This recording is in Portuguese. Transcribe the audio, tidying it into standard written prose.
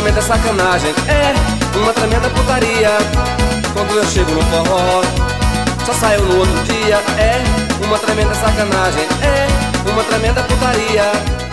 tremenda sacanagem, é uma tremenda putaria. Quando eu chego no forró, só saio no outro dia. É uma tremenda sacanagem, é uma tremenda putaria.